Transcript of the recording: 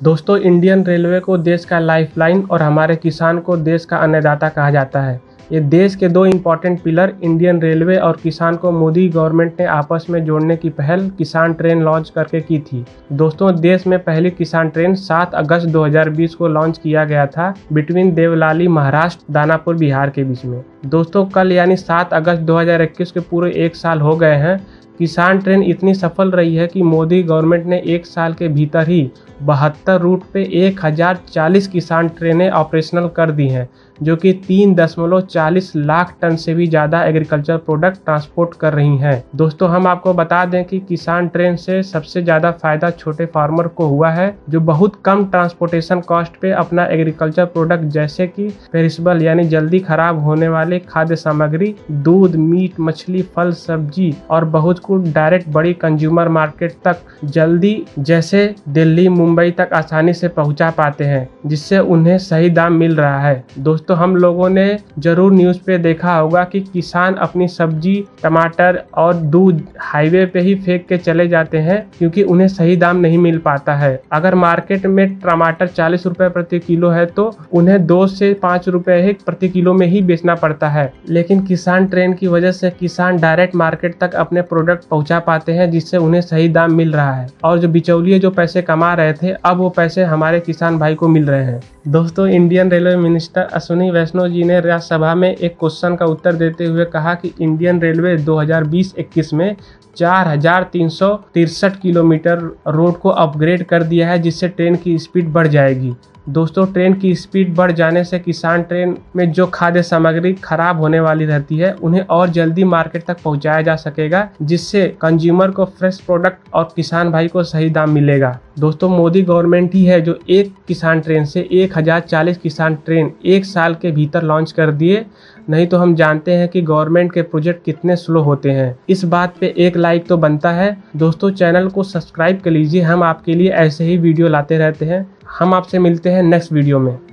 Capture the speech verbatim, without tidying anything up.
दोस्तों, Indian railway को देश का लाइफलाइन और हमारे किसान को देश का अन्नदाता कहा जाता है। ये देश के दो इम्पॉर्टेंट पिलर इंडियन रेलवे और किसान को मोदी गवर्नमेंट ने आपस में जोड़ने की पहल किसान ट्रेन लॉन्च करके की थी। दोस्तों, देश में पहली किसान ट्रेन सात अगस्त दो हज़ार बीस को लॉन्च किया गया था बिटवीन देवलाली महाराष्ट्र दानापुर बिहार के बीच में। दोस्तों, कल यानी सात अगस्त दो हज़ार इक्कीस के पूरे एक साल हो गए हैं। किसान ट्रेन इतनी सफल रही है कि मोदी गवर्नमेंट ने एक साल के भीतर ही बहत्तर रूट पे एक हज़ार चालीस किसान ट्रेनें ऑपरेशनल कर दी हैं, जो कि तीन दशमलव चालीस लाख टन से भी ज़्यादा एग्रीकल्चर प्रोडक्ट ट्रांसपोर्ट कर रही हैं। दोस्तों, हम आपको बता दें कि किसान ट्रेन से सबसे ज़्यादा फायदा छोटे फार्मर को हुआ है, जो बहुत कम ट्रांसपोर्टेशन कॉस्ट पे अपना एग्रीकल्चर प्रोडक्ट जैसे कि पेरिशेबल यानी जल्दी खराब होने वाले खाद्य सामग्री, दूध, मीट, मछली, फल, सब्जी और बहुत कुछ डायरेक्ट बड़ी कंज्यूमर मार्केट तक जल्दी जैसे दिल्ली, मुंबई तक आसानी से पहुंचा पाते हैं, जिससे उन्हें सही दाम मिल रहा है। दोस्तों, हम लोगों ने जरूर न्यूज़ पे देखा होगा कि किसान अपनी सब्जी, टमाटर और दूध हाईवे पे ही फेंक के चले जाते हैं क्योंकि उन्हें सही दाम नहीं मिल पाता है। अगर मार्केट में टमाटर चालीस रुपए प्रति किलो है तो उन्हें दो से पाँच रुपए ही प्रति किलो में ही बेचना पड़ता है, लेकिन किसान ट्रेन की वजह से किसान डायरेक्ट मार्केट तक अपने प्रोडक्ट पहुंचा पाते हैं, जिससे उन्हें सही दाम मिल रहा है और जो बिचौलिए जो पैसे कमा रहे थे, अब वो पैसे हमारे किसान भाई को मिल रहे हैं। दोस्तों, इंडियन रेलवे मिनिस्टर अश्विनी वैष्णव जी ने राज्यसभा में एक क्वेश्चन का उत्तर देते हुए कहा कि इंडियन रेलवे दो हज़ार बीस इक्कीस में चार हज़ार तीन सौ तिरसठ किलोमीटर रोड को अपग्रेड कर दिया है, जिससे ट्रेन की स्पीड बढ़ जाएगी। दोस्तों, ट्रेन की स्पीड बढ़ जाने से किसान ट्रेन में जो खाद्य सामग्री खराब होने वाली रहती है उन्हें और जल्दी मार्केट तक पहुंचाया जा सकेगा, जिससे कंज्यूमर को फ्रेश प्रोडक्ट और किसान भाई को सही दाम मिलेगा। दोस्तों, मोदी गवर्नमेंट ही है जो एक किसान ट्रेन से एक हज़ार चालीस किसान ट्रेन एक साल के भीतर लॉन्च कर दिए, नहीं तो हम जानते हैं कि गवर्नमेंट के प्रोजेक्ट कितने स्लो होते हैं। इस बात पे एक लाइक तो बनता है। दोस्तों, चैनल को सब्सक्राइब कर लीजिए, हम आपके लिए ऐसे ही वीडियो लाते रहते हैं। हम आपसे मिलते हैं नेक्स्ट वीडियो में।